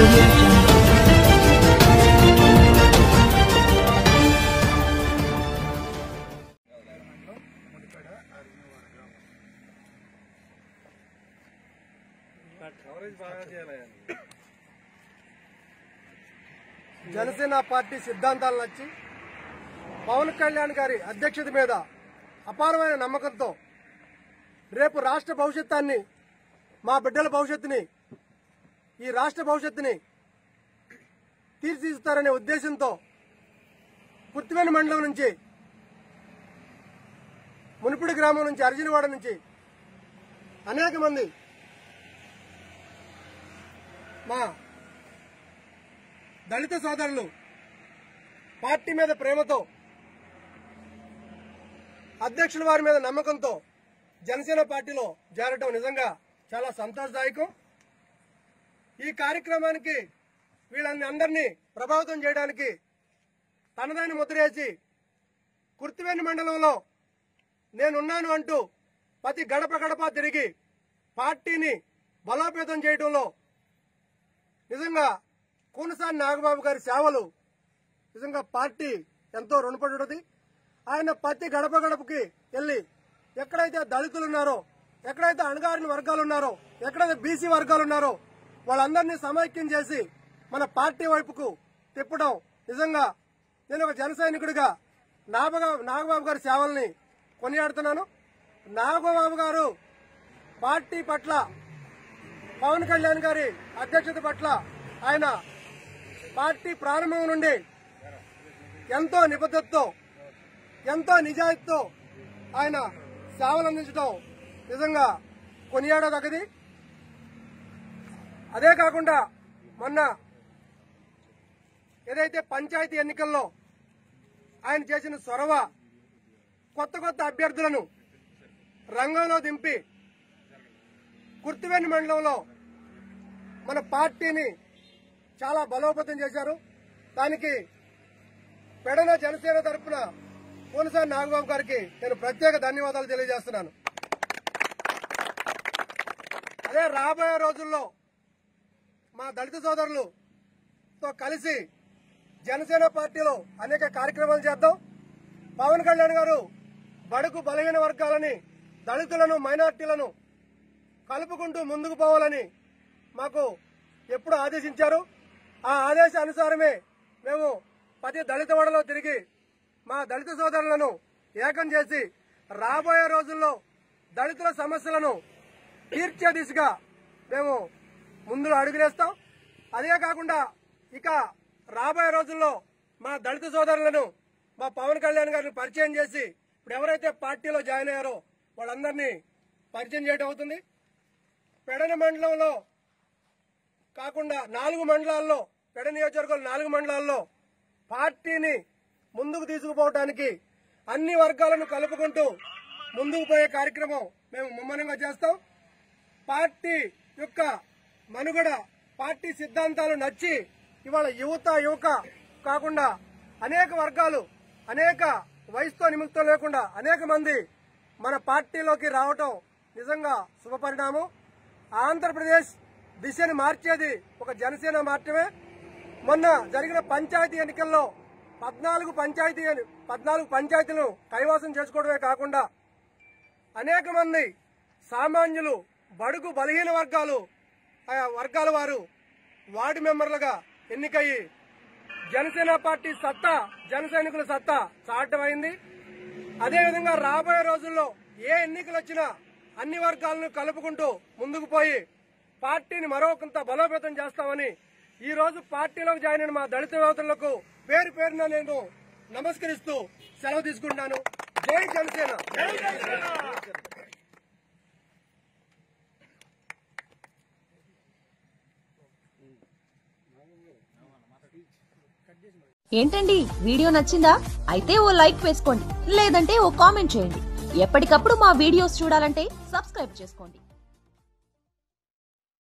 Audio Jungle. Janasena party సిద్ధాంతాలు నచ్చి పవన్ కళ్యాణ్ గారి అధ్యక్షత మీద అపారమైన నమ్మకంతో రేపు రాష్ట్ర భవిష్యత్తుని, మా బిడ్డల భవిష్యత్తుని, ఈ రాష్ట్ర భవిష్యత్తుని తీర్చిదిద్దుతారనే ఉద్దేశంతో కుర్తివేని మండలం నుంచి, మునిపిడి గ్రామం నుంచి, అర్జునవాడ నుంచి అనేక మంది మా దళిత సోదరులు పార్టీ మీద ప్రేమతో, అధ్యక్షుల వారి మీద నమ్మకంతో జనసేన పార్టీలో చేరటం నిజంగా చాలా సంతోషదాయకం. ఈ కార్యక్రమానికి వీళ్ళందరినీ ప్రభావితం చేయడానికి తనదైన ముద్ర వేసి కుర్తివేని మండలంలో నేనున్నాను అంటూ ప్రతి గడప గడప తిరిగి పార్టీని బలోపేతం చేయడంలో నిజంగా కూనసాని నాగబాబు గారి సేవలు నిజంగా పార్టీ ఎంతో రుణపడి, ఆయన ప్రతి గడప గడపకి వెళ్లి ఎక్కడైతే దళితులు ఉన్నారో, ఎక్కడైతే అణగారిన వర్గాలు ఉన్నారో, ఎక్కడైతే బీసీ వర్గాలు ఉన్నారో వాళ్ళందరినీ సమైక్యం చేసి మన పార్టీ వైపుకు తిప్పడం నిజంగా నేను ఒక జన సైనికుడిగా నాగబాబు గారి సేవల్ని కొనియాడుతున్నాను. నాగబాబు గారు పార్టీ పట్ల, పవన్ కళ్యాణ్ గారి అధ్యక్షత పట్ల ఆయన పార్టీ ప్రారంభం నుండి ఎంతో నిబద్ధతతో, ఎంతో నిజాయితీతో ఆయన సేవలు అందించడం నిజంగా కొనియాడదగ్గది. అదే కాకుండా మొన్న ఏదైతే పంచాయతీ ఎన్నికల్లో ఆయన చేసిన చొరవ, కొత్త కొత్త అభ్యర్థులను రంగంలో దింపి కుర్తివేని మండలంలో మన పార్టీని చాలా బలోపేతం చేశారు. దానికి పెడన జనసేన తరఫున కూనసాని నాగబాబు గారికి నేను ప్రత్యేక ధన్యవాదాలు తెలియజేస్తున్నాను. అదే రాబోయే రోజుల్లో మా దళిత సోదరులతో కలిసి జనసేన పార్టీలో అనేక కార్యక్రమాలు చేద్దాం. పవన్ కళ్యాణ్ గారు బడుగు బలహీన వర్గాలని, దళితులను, మైనార్టీలను కలుపుకుంటూ ముందుకు పోవాలని మాకు ఎప్పుడు ఆదేశించారు. ఆ ఆదేశానుసారమే మేము ప్రతి దళిత వాడలో తిరిగి మా దళిత సోదరులను ఏకం చేసి రాబోయే రోజుల్లో దళితుల సమస్యలను తీర్చే దిశగా మేము ముందులో అడుగులేస్తాం. అదే కాకుండా ఇక రాబోయే రోజుల్లో మా దళిత సోదరులను మా పవన్ కళ్యాణ్ గారిని పరిచయం చేసి ఇప్పుడు ఎవరైతే పార్టీలో జాయిన్ అయ్యారో వాళ్ళందరినీ పరిచయం చేయడం అవుతుంది. పెడన మండలంలో కాకుండా 4 మండలాల్లో, పెడ నియోజకవర్గంలో 4 మండలాల్లో పార్టీని ముందుకు తీసుకుపోవడానికి అన్ని వర్గాలను కలుపుకుంటూ ముందుకు పోయే కార్యక్రమం మేము ముమ్మరంగా చేస్తాం. పార్టీ యొక్క మనుగడ, పార్టీ సిద్ధాంతాలు నచ్చి ఇవాళ యువక కాకుండా అనేక వర్గాలు, అనేక వయసుతో నిమిత్తం లేకుండా అనేక మంది మన పార్టీలోకి రావటం నిజంగా శుభపరిణామం. ఆంధ్రప్రదేశ్ దిశని మార్చేది ఒక జనసేన మాత్రమే. మొన్న జరిగిన పంచాయతీ ఎన్నికల్లో 14 పంచాయతీలను కైవసం చేసుకోవడమే కాకుండా అనేక మంది సామాన్యులు, బడుగు బలహీన వర్గాల వారు వార్డు మెంబర్లుగా ఎన్నికయ్యి జనసేన పార్టీ సత్తా, జన సైనికుల సత్తా చాటమైంది. అదేవిధంగా రాబోయే రోజుల్లో ఏ ఎన్నికలు వచ్చినా అన్ని వర్గాలను కలుపుకుంటూ ముందుకు పోయి పార్టీని మరొకంత బలోపేతం చేస్తామని ఈ రోజు పార్టీలోకి జాయిన్ అయిన మా దళిత యువతులకు పేరు పేరున నేను నమస్కరిస్తూ సెలవు తీసుకుంటున్నాను. జై జనసేన. ఏంటండి, వీడియో నచ్చిందా? అయితే ఓ లైక్ వేసుకోండి, లేదంటే ఓ కామెంట్ చేయండి. ఎప్పటికప్పుడు మా వీడియోస్ చూడాలంటే సబ్స్క్రైబ్ చేసుకోండి.